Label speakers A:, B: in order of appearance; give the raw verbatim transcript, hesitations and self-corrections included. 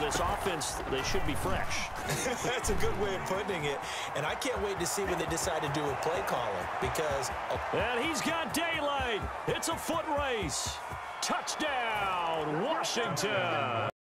A: this offense, they should be fresh.
B: That's a good way of putting it. And I can't wait to see what they decide to do with play calling because... Oh.
A: And he's got daylight. It's a foot race. Touchdown, Washington.